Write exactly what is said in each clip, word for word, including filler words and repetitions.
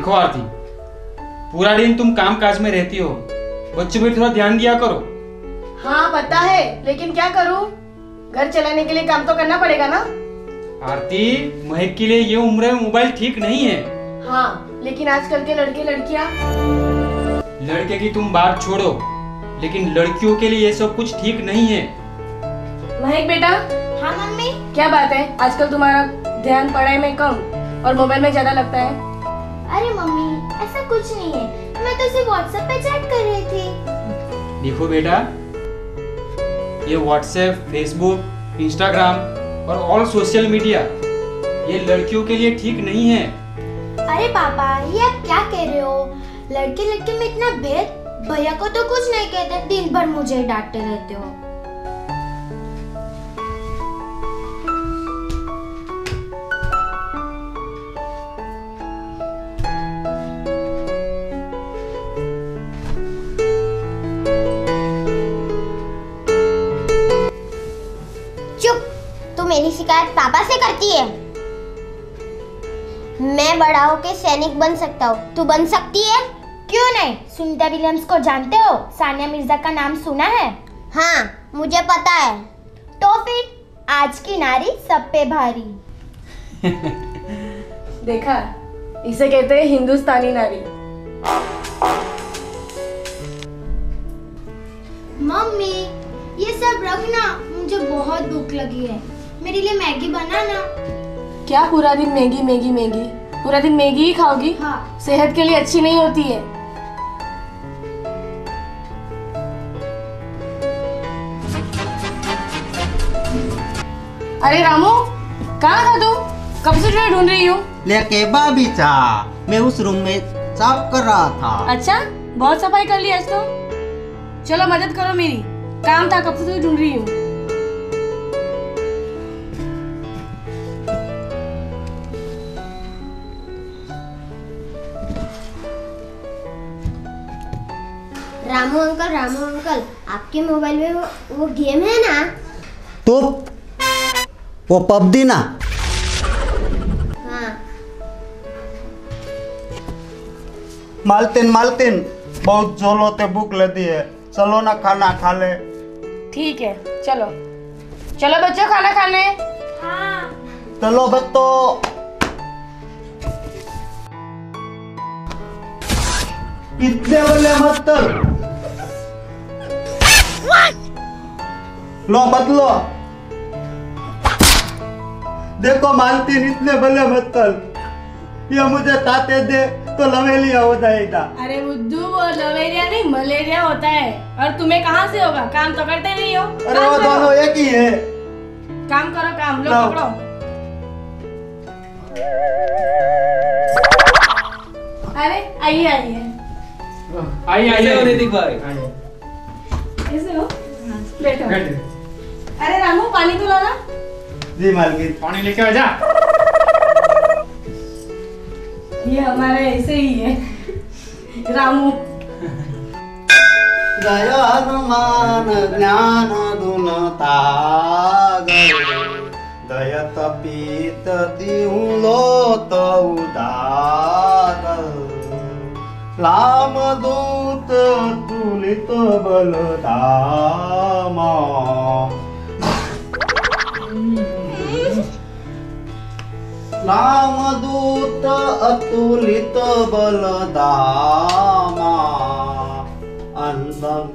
देखो आरती, पूरा दिन तुम काम काज में रहती हो, बच्चों पे थोड़ा ध्यान दिया करो। हाँ पता है, लेकिन क्या करूं, घर चलाने के लिए काम तो करना पड़ेगा ना। आरती, महक के लिए ये उम्र में मोबाइल ठीक नहीं है। हाँ, लेकिन आजकल के लड़के लड़कियां। लड़के की तुम बात छोड़ो, लेकिन लड़कियों के लिए ये सब कुछ ठीक नहीं है। महक बेटा। हाँ मम्मी। क्या बात है, आजकल तुम्हारा ध्यान पढ़ाई में कम और मोबाइल में ज्यादा लगता है? अरे मम्मी, ऐसा कुछ नहीं है, मैं तो सिर्फ व्हाट्सएप पे चैट कर रही थी। देखो बेटा, ये व्हाट्सएप, फेसबुक, इंस्टाग्राम और ऑल सोशल मीडिया ये लड़कियों के लिए ठीक नहीं है। अरे पापा, ये आप क्या कह रहे हो? लड़के लड़के में इतना भेद? भैया को तो कुछ नहीं कहते, दिन भर मुझे डांटते रहते हो। मेरी शिकायत पापा से करती है। मैं बड़ा होके सैनिक बन सकता हूँ, तू बन सकती है? क्यों नहीं? सुनीता विलियम्स को जानते हो? सानिया मिर्जा का नाम सुना है? हाँ, मुझे पता है। तो फिर आज की नारी सब पे भारी। देखा, इसे कहते हैं हिंदुस्तानी नारी। मम्मी, ये सब रखना, मुझे बहुत भूख लगी है, मेरे लिए मैगी बनाना। क्या पूरा दिन मैगी मैगी मैगी? पूरा दिन मैगी ही खाओगी? हाँ। सेहत के लिए अच्छी नहीं होती है। अरे रामू, कहाँ था तू? कब से तुझे ढूंढ रही हूँ। लेके बाबीचा, मैं उस रूम में साफ कर रहा था। अच्छा, बहुत सफाई कर ली आज तो। चलो मदद करो मेरी, काम था, कब से तुझे ढूंढ रही हूँ। रामू अंकल, रामू अंकल, आपके मोबाइल में वो, वो गेम है ना? तो वो पबजी ना? हाँ। मालतीन मालतीन, बहुत जोलो ते भूख लगी है, चलो ना खाना खा ले। ठीक है, चलो चलो बच्चों, खाना खाने। हाँ। चलो बच्चों। इतने बल्ले मत कर। लो बदलो। देखो मालतीन, इतने बल्ले मत कर, ये मुझे ताते दे तो लवेलिया हो जाएगा। अरे बुद्धू, वो लवेरिया नहीं मलेरिया होता है, और तुम्हें कहाँ से होगा? काम तो करते नहीं हो। अरे वो दोनों एक ही है। काम करो, काम लो, पकड़ो। अरे आइए आइए आइए आइए नैतिक भाई, कैसे हो? बैठो। अरे रामू, पानी तो लाना। जी मालकिन। पानी लेके आ जा। ये हमारा ऐसे ही है रामू। जय हनुमान ज्ञान गुण सागर, दयत पीत दिहुलो उदार, रामदूत तुलित बलधामा, रामदूत अतुलित बलधामा, अंदर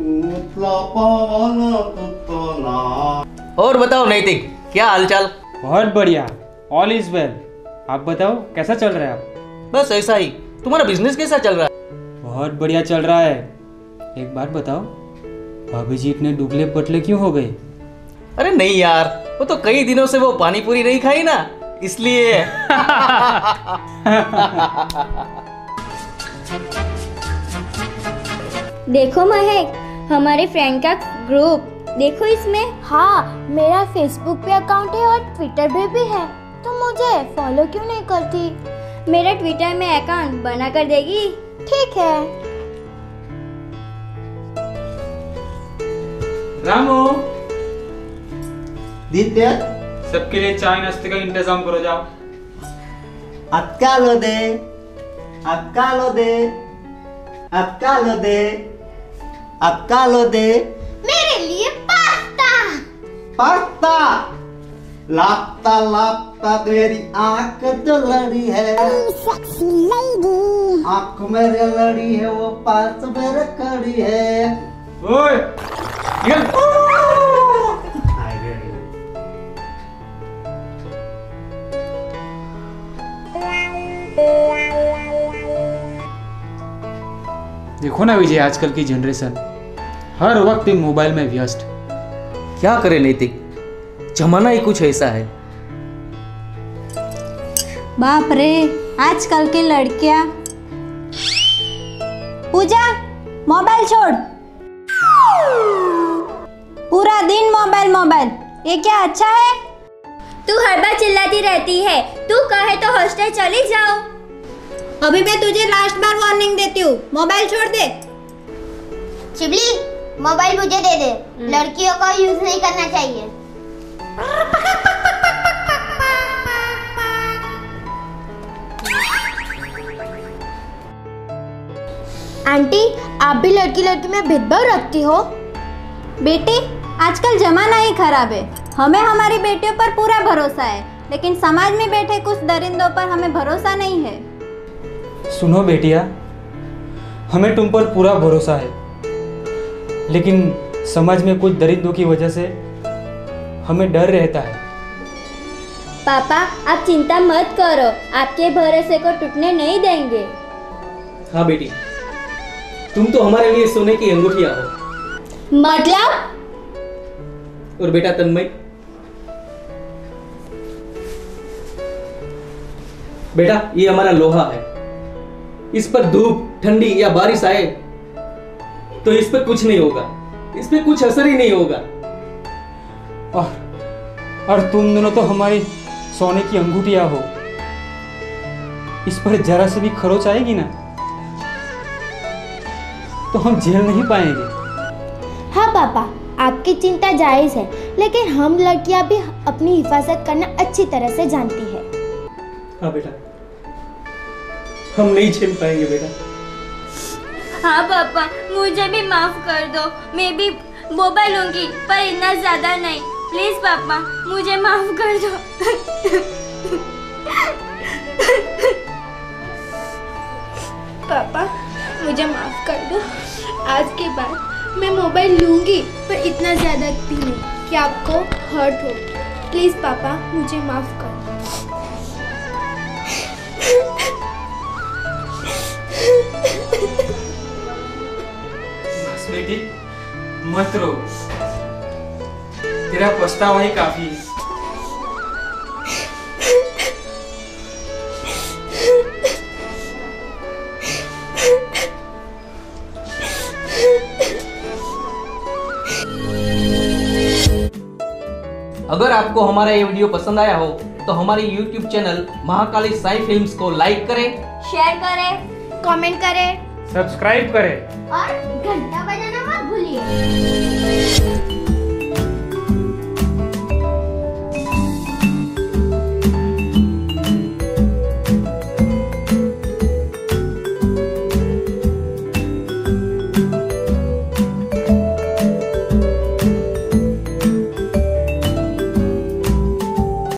और बताओ नैतिक, क्या हालचाल? बहुत बढ़िया, ऑल इज वेल। आप बताओ कैसा चल रहा है? आप बस ऐसा ही। तुम्हारा बिजनेस कैसा चल रहा है? बहुत बढ़िया चल रहा है। एक बात बताओ, भाभी जी इतने दुबले पतले क्यों हो गए? अरे नहीं यार, वो तो कई दिनों से वो पानी पूरी नहीं खाई ना, इसलिए। देखो महक, हमारे फ्रेंड का ग्रुप देखो इसमें। हाँ, मेरा फेसबुक पे अकाउंट है और ट्विटर पे भी है, तो मुझे फॉलो क्यों नहीं करती? मेरा ट्विटर में अकाउंट बना कर देगी? ठीक है। रामू, दित्य, सबके लिए चाय नाश्ते का इंतजाम करो, जाओ। अत्या लो दे। अक्का लो दे, अक्का लो दे, अक्का लो दे। मेरे लिए पास्ता। पास्ता लापता लापता तेरी आंख जो लड़ी है, सेक्सी लेडी। आंख मेरे लड़ी है, वो पास मेरे खड़ी है। ओए निकल। देखो ना विजय, आजकल की जनरेशन हर वक्त मोबाइल में व्यस्त। क्या करे नैतिक, जमाना ही कुछ ऐसा है। बाप रे, आजकल की लड़कियां। पूजा, मोबाइल छोड़। पूरा दिन मोबाइल मोबाइल, ये क्या अच्छा है? तू हर बार चिल्लाती रहती है, तू कहे तो हॉस्टल चली जाओ। अभी मैं तुझे लास्ट बार वार्निंग देती हूँ, मोबाइल छोड़ दे। शिबली, मोबाइल मुझे दे दे, लड़कियों को यूज नहीं करना चाहिए। आंटी, आप भी लड़की लड़की में भेदभाव रखती हो? बेटी, आजकल जमाना ही खराब है। हमें हमारी बेटियों पर पूरा भरोसा है, लेकिन समाज में बैठे कुछ दरिंदों पर हमें भरोसा नहीं है। सुनो बेटिया, हमें तुम पर पूरा भरोसा है, लेकिन समाज में कुछ दरिंदों की वजह से हमें डर रहता है। पापा, आप चिंता मत करो, आपके भरोसे को टूटने नहीं देंगे। हाँ बेटी, तुम तो हमारे लिए सोने की अंगूठियां हो। मतलब? और बेटा तन्मय, बेटा ये हमारा लोहा है। इस पर धूप, ठंडी या बारिश आए तो इस पर कुछ नहीं होगा, इस पे कुछ असर ही नहीं होगा। और और तुम दोनों तो हमारी सोने की अंगूठियां हो। इस पर जरा से भी खरोच आएगी ना तो हम झेल नहीं पाएंगे। हाँ पापा, आपकी चिंता जायज है, लेकिन हम लड़कियां भी अपनी हिफाजत करना अच्छी तरह से जानती है। हाँ बेटा, हम नहीं झेल पाएंगे बेटा। हाँ पापा, मुझे भी माफ कर दो, मैं भी मोबाइल लूंगी, पर इतना ज्यादा नहीं। प्लीज पापा, मुझे माफ कर दो। पापा, मुझे माफ कर दो। आज के बाद मैं मोबाइल लूंगी, पर इतना ज्यादा भी नहीं कि आपको हर्ट हो। प्लीज पापा, मुझे माफ कर दो। बस बेटी, मत रो, तेरा पछतावा ही काफी है। अगर आपको हमारा ये वीडियो पसंद आया हो तो हमारे YouTube channel Mahakali Sai films को लाइक करें, शेयर करें, कमेंट करें सब्सक्राइब करें और घंटा बजाना मत भूलिए।